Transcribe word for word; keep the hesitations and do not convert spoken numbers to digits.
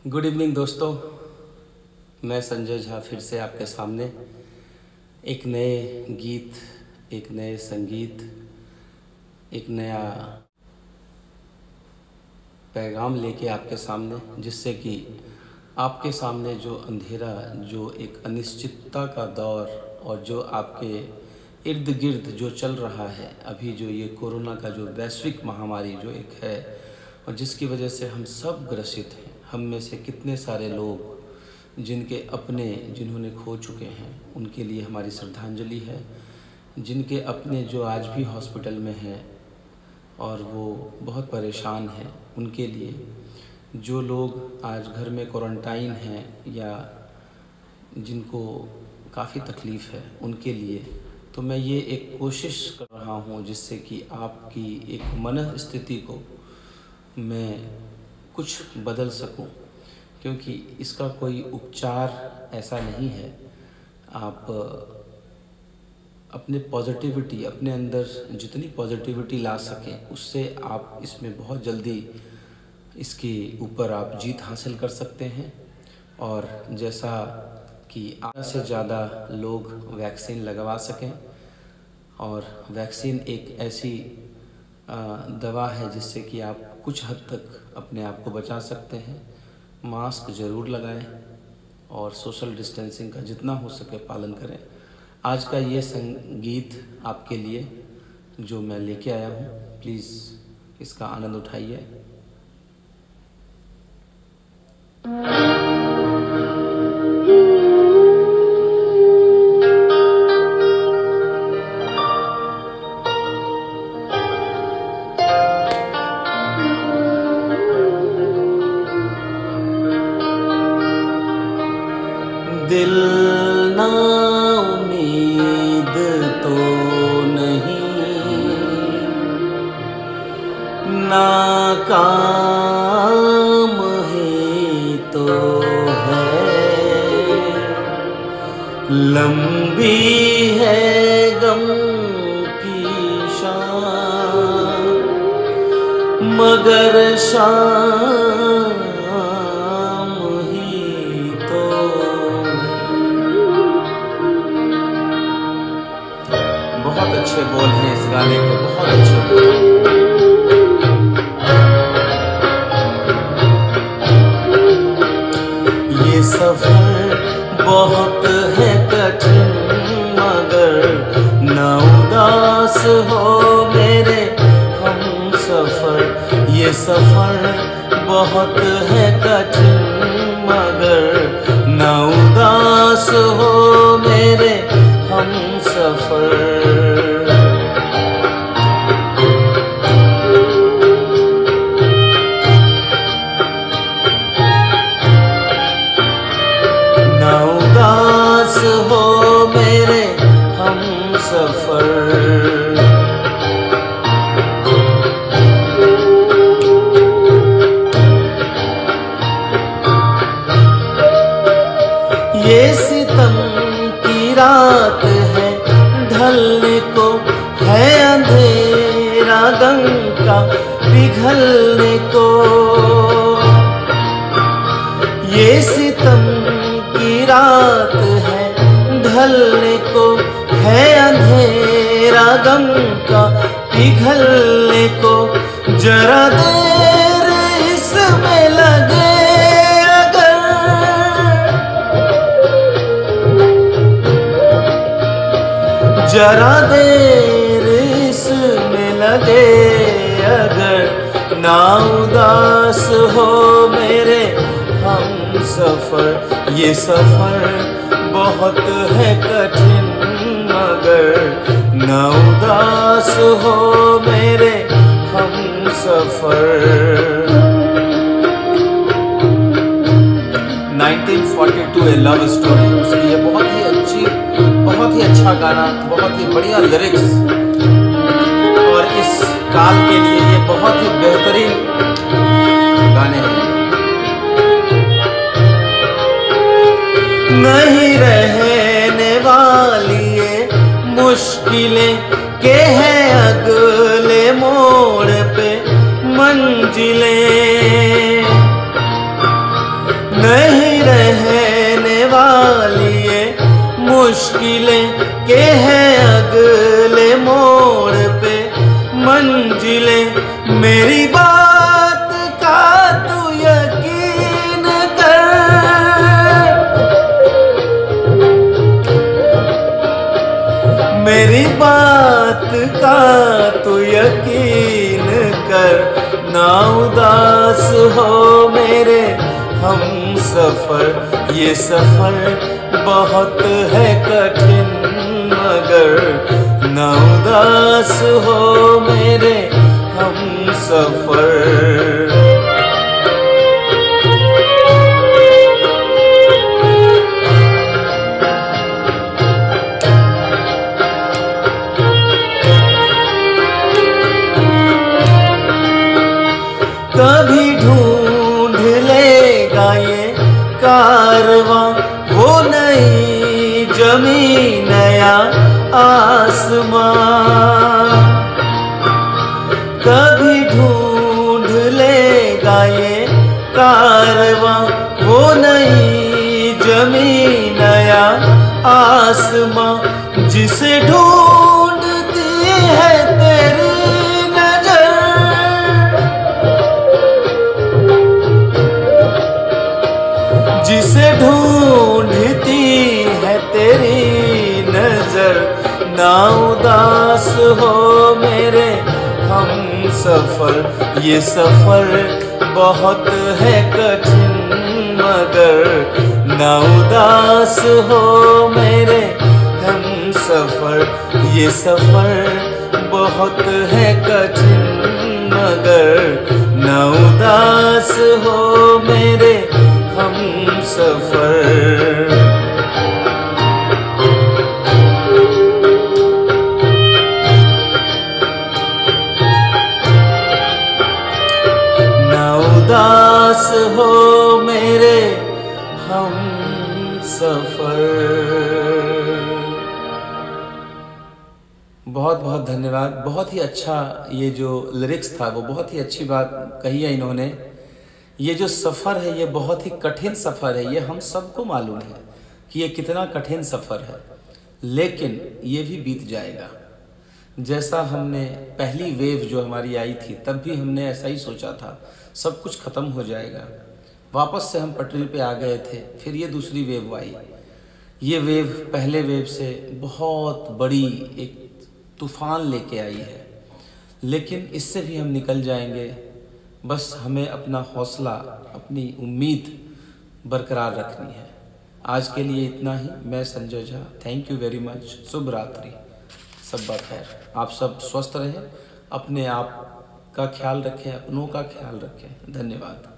Good evening दोस्तों, मैं संजय झा फिर से आपके सामने एक नए गीत, एक नए संगीत, एक नया पैगाम लेके आपके सामने, जिससे कि आपके सामने जो अंधेरा, जो एक अनिश्चितता का दौर और जो आपके इर्द गिर्द जो चल रहा है अभी, जो ये कोरोना का जो वैश्विक महामारी जो एक है और जिसकी वजह से हम सब ग्रसित हैं। हम में से कितने सारे लोग जिनके अपने जिन्होंने खो चुके हैं, उनके लिए हमारी श्रद्धांजलि है। जिनके अपने जो आज भी हॉस्पिटल में हैं और वो बहुत परेशान हैं, उनके लिए। जो लोग आज घर में क्वारंटाइन हैं या जिनको काफ़ी तकलीफ़ है, उनके लिए। तो मैं ये एक कोशिश कर रहा हूँ जिससे कि आपकी एक मन स्थिति को मैं कुछ बदल सकूं, क्योंकि इसका कोई उपचार ऐसा नहीं है। आप अपने पॉजिटिविटी, अपने अंदर जितनी पॉजिटिविटी ला सकें, उससे आप इसमें बहुत जल्दी इसके ऊपर आप जीत हासिल कर सकते हैं। और जैसा कि ज़्यादा से ज़्यादा लोग वैक्सीन लगवा सकें, और वैक्सीन एक ऐसी दवा है जिससे कि आप कुछ हद तक अपने आप को बचा सकते हैं। मास्क ज़रूर लगाएं और सोशल डिस्टेंसिंग का जितना हो सके पालन करें। आज का ये संगीत आपके लिए जो मैं लेके आया हूँ, प्लीज़ इसका आनंद उठाइए। दिल ना उम्मीद तो नहीं, नाकाम ही तो है। लंबी है गम की शाम, मगर शाम अच्छे बोल हैं इस गाने के, बहुत अच्छे बोल। ये सफर बहुत है कठिन, मगर ना उदास हो मेरे हम सफर। ये सफर बहुत है कठिन, मगर ना उदास हो मेरे हम सफर। हो मेरे हम सफर। ये सितम की रात है, ढलने को है अंधेरा, गंगा पिघलने को। ये सितम की रात है, ढलने को है अंधेरा, गम का पिघलने को। जरा देर इसमें लगे अगर, जरा देर इसमें लगे अगर, ना उदास हो मेरे हम सफर। ये सफर बहुत है कठिन, मगर ना उदास हो मेरे हम सफर। Nineteen forty two a love story, उसकी ये बहुत ही अच्छी, बहुत ही अच्छा गाना, बहुत ही बढ़िया लिरिक्स, और इस काल के लिए ये बहुत ही बेहतरीन गाने हैं। नहीं रहने वाली ये मुश्किलें के हैं अगले मोड़ पे मंजिलें। बात का तू यकीन कर, ना उदास हो मेरे हम सफर। ये सफर बहुत है कठिन मगर ना उदास हो मेरे हम सफर। कभी ढूंढ लेगा ये कारवां वो नई जमी नया आसमां। कभी ढूंढ लेगा ये कारवां वो नई जमी नया आसमां। जिसे ढूंढती है तेरी जिसे ढूंढती है तेरी नजर, ना उदास हो मेरे हम सफर। ये सफर बहुत है कठिन मगर ना उदास हो मेरे हम सफर। ये सफर बहुत है कठिन मगर ना उदास हो मेरे हम सफर। ना उदास हो मेरे हम सफर। बहुत बहुत धन्यवाद। बहुत ही अच्छा ये जो लिरिक्स था वो बहुत ही अच्छी बात कही है इन्होंने। ये जो सफ़र है ये बहुत ही कठिन सफ़र है, ये हम सबको मालूम है कि ये कितना कठिन सफ़र है, लेकिन ये भी बीत जाएगा। जैसा हमने पहली वेव जो हमारी आई थी तब भी हमने ऐसा ही सोचा था, सब कुछ ख़त्म हो जाएगा। वापस से हम पटरी पे आ गए थे, फिर ये दूसरी वेव आई। ये वेव पहले वेव से बहुत बड़ी एक तूफ़ान लेके आई है, लेकिन इससे भी हम निकल जाएंगे। बस हमें अपना हौसला, अपनी उम्मीद बरकरार रखनी है। आज के लिए इतना ही। मैं Sanjay Jha, thank you very much. शुभ रात्रि, सब खैर। आप सब स्वस्थ रहें, अपने आप का ख्याल रखें, अपनों का ख्याल रखें। धन्यवाद।